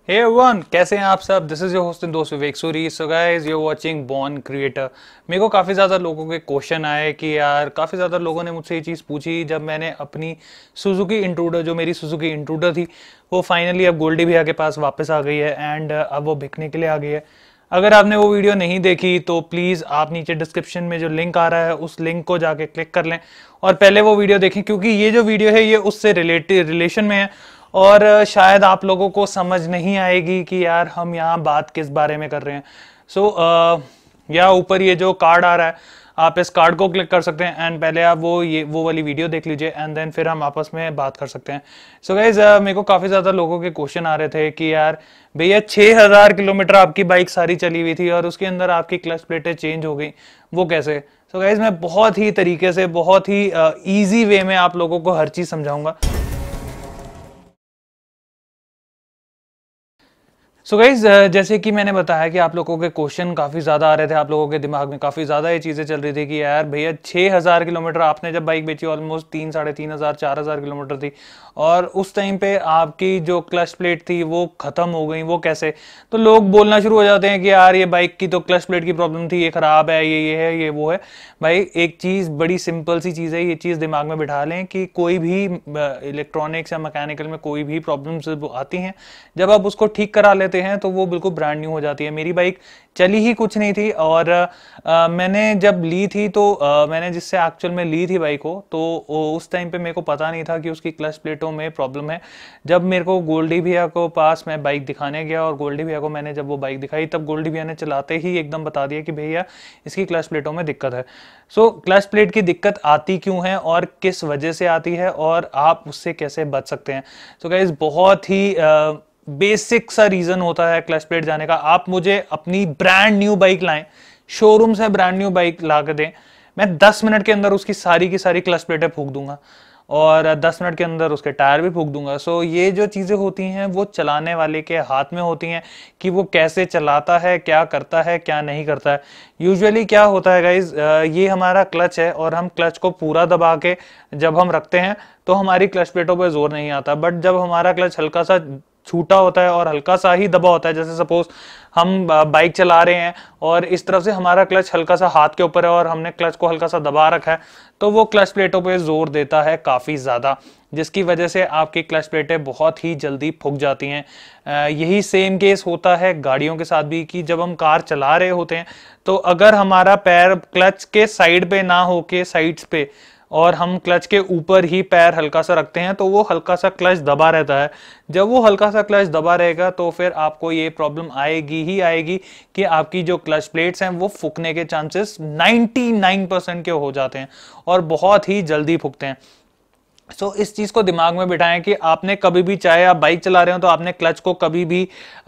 Hey everyone, कैसे हैं आप सब। This is your host and दोस्त Vivek Suri. So guys, you are watching born creator. मेरे को काफ़ी ज़्यादा लोगों के क्वेश्चन आए कि यार काफ़ी ज़्यादा लोगों ने मुझसे ये चीज़ पूछी जब मैंने अपनी सुजुकी इंट्रूडर, जो मेरी सुजुकी इंट्रूडर थी, वो फाइनली अब गोल्डी भैया के पास वापस आ गई है एंड अब वो बिकने के लिए आ गई है। अगर आपने वो वीडियो नहीं देखी तो प्लीज़ आप नीचे डिस्क्रिप्शन में जो लिंक आ रहा है उस लिंक को जाके क्लिक कर लें और पहले वो वीडियो देखें, क्योंकि ये जो वीडियो है ये उससे रिलेशन में है और शायद आप लोगों को समझ नहीं आएगी कि यार हम यहाँ बात किस बारे में कर रहे हैं। सो या ऊपर ये जो कार्ड आ रहा है, आप इस कार्ड को क्लिक कर सकते हैं एंड पहले आप वो वाली वीडियो देख लीजिए एंड देन फिर हम आपस में बात कर सकते हैं। सो गाइज, मेरे को काफ़ी ज़्यादा लोगों के क्वेश्चन आ रहे थे कि यार भैया 6000 किलोमीटर आपकी बाइक सारी चली हुई थी और उसके अंदर आपकी क्लच प्लेटें चेंज हो गई, वो कैसे। सो गाइज, मैं बहुत ही तरीके से, बहुत ही ईजी वे में आप लोगों को हर चीज़ समझाऊंगा। सो गाइज, जैसे कि मैंने बताया कि आप लोगों के क्वेश्चन काफ़ी ज़्यादा आ रहे थे, आप लोगों के दिमाग में काफ़ी ज़्यादा ये चीज़ें चल रही थी कि यार भैया 6000 किलोमीटर आपने जब बाइक बेची, ऑलमोस्ट 3 साढ़े 3 हज़ार 4000 किलोमीटर थी और उस टाइम पे आपकी जो क्लच प्लेट थी वो ख़त्म हो गई, वो कैसे। तो लोग बोलना शुरू हो जाते हैं कि यार ये बाइक की तो क्लच प्लेट की प्रॉब्लम थी, ये ख़राब है, ये है, ये वो है। भाई एक चीज़, बड़ी सिंपल सी चीज़ है, ये चीज़ दिमाग में बिठा लें कि कोई भी इलेक्ट्रॉनिक्स या मैकेनिकल में कोई भी प्रॉब्लम्स आती हैं, जब आप उसको ठीक करा लेते हैं तो वो बिल्कुल ब्रांड न्यू हो जाती है। मेरी बाइक चली ही कुछ नहीं थी और मैंने जब ली थी तो मैंने जिससे एक्चुअल में ली थी बाइक को, तो उस टाइम पे मेरे को पता नहीं था कि उसकी क्लच प्लेटों में प्रॉब्लम है। जब मेरे को गोल्डी भैया को पास मैं बाइक दिखाने गया और गोल्डी भैया को मैंने जब वो बाइक दिखाई, तब गोल्डी भैया ने चलाते ही एकदम बता दिया कि भैया इसकी क्लच प्लेटों में दिक्कत है। सो क्लच प्लेट की दिक्कत आती क्यों है और किस वजह से आती है और आप उससे कैसे बच सकते हैं। सो गाइस, बहुत ही बेसिक सा रीजन होता है क्लच प्लेट जाने का। आप मुझे अपनी ब्रांड न्यू बाइक लाएं, शोरूम से ब्रांड न्यू बाइक ला के दें, मैं 10 मिनट के अंदर उसकी सारी की सारी क्लच प्लेटें फूंक दूंगा और 10 मिनट के अंदर उसके टायर भी फूंक दूंगा। सो ये जो चीज़ें होती हैं वो चलाने वाले के हाथ में होती हैं कि वो कैसे चलाता है, क्या करता है, क्या नहीं करता है। यूजुअली क्या होता है गाइज, ये हमारा क्लच है और हम क्लच को पूरा दबा के जब हम रखते हैं तो हमारी क्लच प्लेटों पर जोर नहीं आता, बट जब हमारा क्लच हल्का सा छूटा होता है और हल्का सा ही दबा होता है, जैसे सपोज हम बाइक चला रहे हैं और इस तरफ से हमारा क्लच हल्का सा हाथ के ऊपर है और हमने क्लच को हल्का सा दबा रखा है, तो वो क्लच प्लेटों पे जोर देता है काफ़ी ज़्यादा, जिसकी वजह से आपकी क्लच प्लेटें बहुत ही जल्दी फूक जाती हैं। यही सेम केस होता है गाड़ियों के साथ भी कि जब हम कार चला रहे होते हैं तो अगर हमारा पैर क्लच के साइड पे ना हो के साइड्स पे और हम क्लच के ऊपर ही पैर हल्का सा रखते हैं तो वो हल्का सा क्लच दबा रहता है। जब वो हल्का सा क्लच दबा रहेगा तो फिर आपको ये प्रॉब्लम आएगी ही आएगी कि आपकी जो क्लच प्लेट्स हैं वो फूकने के चांसेस 99% के हो जाते हैं और बहुत ही जल्दी फूकते हैं। सो इस चीज को दिमाग में बिठाएं कि आपने कभी भी, चाहे आप बाइक चला रहे हो तो आपने क्लच को कभी भी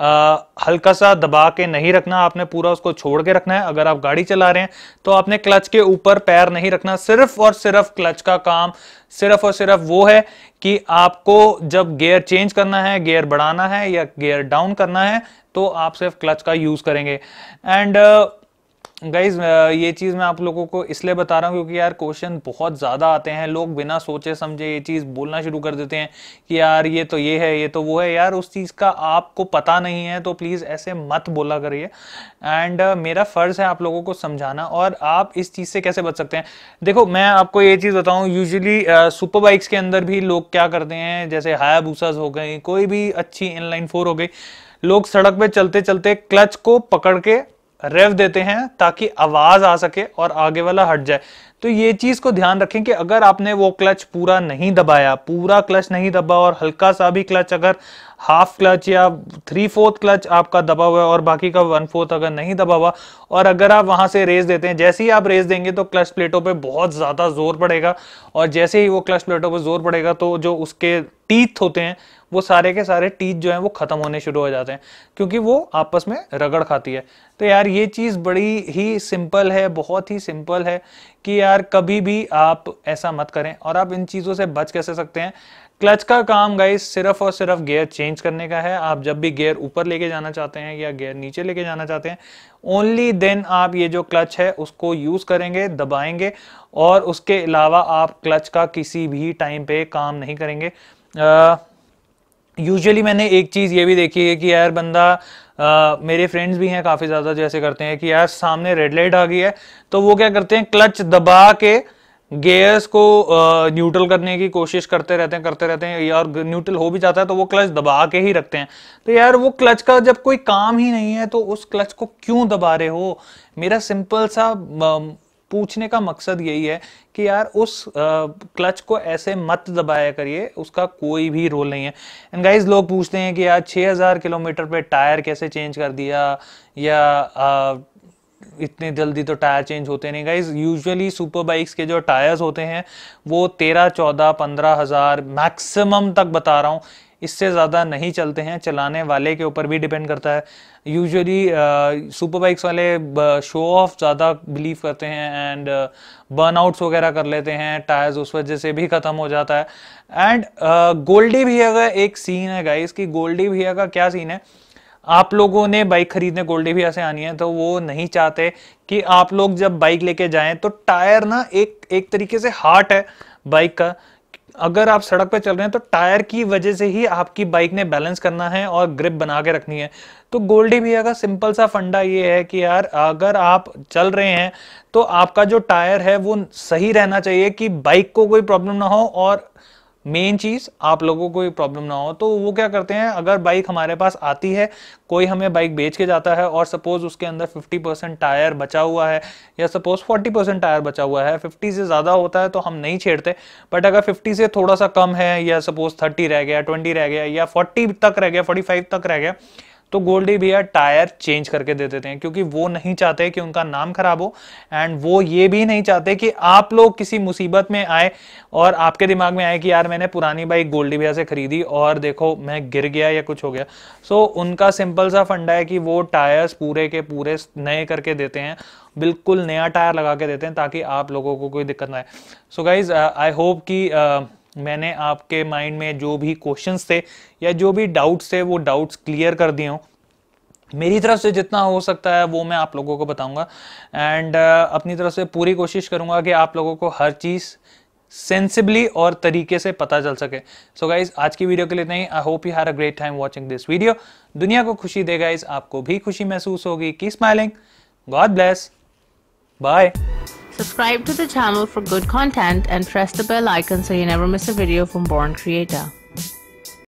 हल्का सा दबा के नहीं रखना, आपने पूरा उसको छोड़ के रखना है। अगर आप गाड़ी चला रहे हैं तो आपने क्लच के ऊपर पैर नहीं रखना। सिर्फ और सिर्फ क्लच का काम सिर्फ और सिर्फ वो है कि आपको जब गियर चेंज करना है, गियर बढ़ाना है या गियर डाउन करना है, तो आप सिर्फ क्लच का यूज करेंगे। एंड गाइज, ये चीज़ मैं आप लोगों को इसलिए बता रहा हूँ क्योंकि यार क्वेश्चन बहुत ज़्यादा आते हैं, लोग बिना सोचे समझे ये चीज़ बोलना शुरू कर देते हैं कि यार ये तो ये है, ये तो वो है। यार उस चीज़ का आपको पता नहीं है तो प्लीज़ ऐसे मत बोला करिए। एंड मेरा फ़र्ज़ है आप लोगों को समझाना और आप इस चीज़ से कैसे बच सकते हैं। देखो, मैं आपको ये चीज़ बताऊँ, यूजुअली सुपर बाइक्स के अंदर भी लोग क्या करते हैं, जैसे हायाबुसास हो गई, कोई भी अच्छी इनलाइन 4 हो गई, लोग सड़क पे चलते चलते क्लच को पकड़ के रेव देते हैं ताकि आवाज आ सके और आगे वाला हट जाए। तो ये चीज को ध्यान रखें कि अगर आपने वो क्लच पूरा नहीं दबाया, पूरा क्लच नहीं दबा और हल्का सा भी क्लच, अगर हाफ क्लच या 3/4 क्लच आपका दबा हुआ है और बाकी का 1/4 अगर नहीं दबा हुआ, और अगर आप वहां से रेस देते हैं, जैसे ही आप रेस देंगे तो क्लच प्लेटों पे बहुत ज्यादा जोर पड़ेगा और जैसे ही वो क्लच प्लेटों पे जोर पड़ेगा तो जो उसके टीथ होते हैं वो सारे के सारे टीथ जो हैं वो खत्म होने शुरू हो जाते हैं क्योंकि वो आपस में रगड़ खाती है। तो यार ये चीज़ बड़ी ही सिंपल है, बहुत ही सिंपल है कि यार कभी भी आप ऐसा मत करें। और आप इन चीज़ों से बच कैसे सकते हैं। क्लच का काम गाइस सिर्फ और सिर्फ गियर चेंज करने का है। आप जब भी गियर ऊपर लेके जाना चाहते हैं या गियर नीचे लेके जाना चाहते हैं, ओनली देन आप ये जो क्लच है उसको यूज करेंगे, दबाएंगे, और उसके अलावा आप क्लच का किसी भी टाइम पे काम नहीं करेंगे। यूजुअली मैंने एक चीज़ ये भी देखी है कि यार बंदा मेरे फ्रेंड्स भी हैं काफ़ी ज़्यादा जैसे करते हैं कि यार सामने रेड लाइट आ गई है तो वो क्या करते हैं, क्लच दबा के गियर्स को न्यूट्रल करने की कोशिश करते रहते हैं यार, न्यूट्रल हो भी जाता है तो वो क्लच दबा के ही रखते हैं। तो यार वो क्लच का जब कोई काम ही नहीं है तो उस क्लच को क्यों दबा रहे हो? मेरा सिंपल सा पूछने का मकसद यही है कि यार उस क्लच को ऐसे मत दबाया करिए, उसका कोई भी रोल नहीं है। एंड गाइज लोग पूछते हैं कि यार 6000 किलोमीटर पे टायर कैसे चेंज कर दिया, या इतने जल्दी तो टायर चेंज होते नहीं। गाइज यूजुअली सुपर बाइक्स के जो टायर्स होते हैं वो 13, 14, 15 हज़ार मैक्सिमम तक बता रहा हूँ, इससे ज़्यादा नहीं चलते हैं। चलाने वाले के ऊपर भी डिपेंड करता है। यूजुअली सुपर बाइक्स वाले शो ऑफ ज़्यादा बिलीव करते हैं एंड बर्नआउट्स वगैरह कर लेते हैं, टायर्स उस वजह से भी ख़त्म हो जाता है। एंड गोल्डी भैया का एक सीन है गाइस कि गोल्डी भैया का क्या सीन है, आप लोगों ने बाइक खरीदने गोल्डी भैया से आनी है तो वो नहीं चाहते कि आप लोग जब बाइक लेके जाएं तो टायर ना एक तरीके से हार्ट है बाइक का। अगर आप सड़क पे चल रहे हैं तो टायर की वजह से ही आपकी बाइक ने बैलेंस करना है और ग्रिप बना के रखनी है। तो गोल्डी भैया का सिंपल सा फंडा ये है कि यार अगर आप चल रहे हैं तो आपका जो टायर है वो सही रहना चाहिए कि बाइक को कोई प्रॉब्लम ना हो और मेन चीज आप लोगों को कोई प्रॉब्लम ना हो। तो वो क्या करते हैं, अगर बाइक हमारे पास आती है, कोई हमें बाइक बेच के जाता है और सपोज उसके अंदर 50% टायर बचा हुआ है या सपोज 40% टायर बचा हुआ है, 50 से ज्यादा होता है तो हम नहीं छेड़ते। बट अगर 50 से थोड़ा सा कम है या सपोज 30 रह गया, 20 रह गया या 40 तक रह गया, 45 तक रह गया, तो गोल्डी भैया टायर चेंज करके दे देते हैं, क्योंकि वो नहीं चाहते कि उनका नाम खराब हो एंड वो ये भी नहीं चाहते कि आप लोग किसी मुसीबत में आए और आपके दिमाग में आए कि यार मैंने पुरानी बाइक गोल्डी भैया से खरीदी और देखो मैं गिर गया या कुछ हो गया। सो उनका सिंपल सा फंडा है कि वो टायर्स पूरे के पूरे नए करके देते हैं, बिल्कुल नया टायर लगा के देते हैं ताकि आप लोगों को कोई दिक्कत ना आए। सो गाइज आई होप कि मैंने आपके माइंड में जो भी क्वेश्चंस थे या जो भी डाउट्स थे वो डाउट्स क्लियर कर दिए हों। मेरी तरफ से जितना हो सकता है वो मैं आप लोगों को बताऊंगा एंड अपनी तरफ से पूरी कोशिश करूंगा कि आप लोगों को हर चीज़ सेंसिबली और तरीके से पता चल सके। सो गाइज आज की वीडियो के लिए नहीं, I hope you had a great time watching this video. दुनिया को खुशी दे गाइज, आपको भी खुशी महसूस होगी। Keep smiling, God bless, bye. Subscribe to the channel for good content and press the bell icon so you never miss a video from Born Creator.